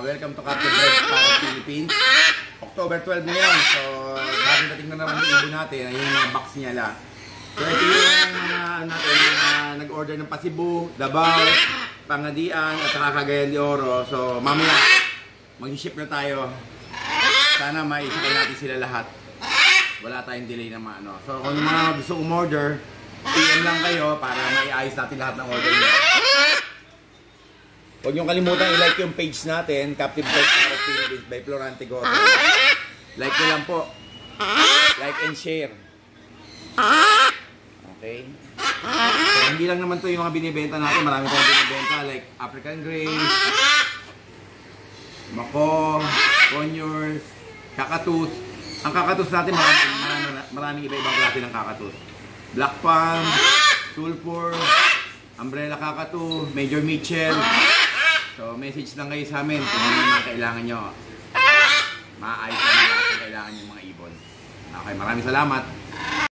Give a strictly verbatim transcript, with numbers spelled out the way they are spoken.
welcome to Captain Bread para Philippines. October twelve na yun. So, bagong dating na naman yung ibon natin. Ayun yung mga box niya la. So, ito yung mga natin, mga nag-order ng Pasibu, Davao, Pangadian, at saka Cagayan de Oro. So, mamaya, mag-ship na tayo. Sana maisakay natin sila lahat. Wala tayong delay na maano. So, kung yung mga gusto umorder, P M lang kayo para maiayos natin lahat ng order nyo. Huwag niyong kalimutan i-like yung page natin, Captain Bread para Philippines by Florante Goto. Like nyo lang po. Like and share. Okay? So, hindi lang naman to yung mga binibenta natin. Marami tayong binibenta like African Grace, Mako, Conyers, Kakatus. Ang Kakatus natin, maraming, maraming, maraming iba-ibang klase ng Kakatus. Black Palm, Sulfur, Umbrella Kakatu, Major Mitchell. So, message lang kayo sa amin kung ano yung mga kailangan nyo. Maayos na mga kailangan yung mga ibon. Okay, maraming salamat.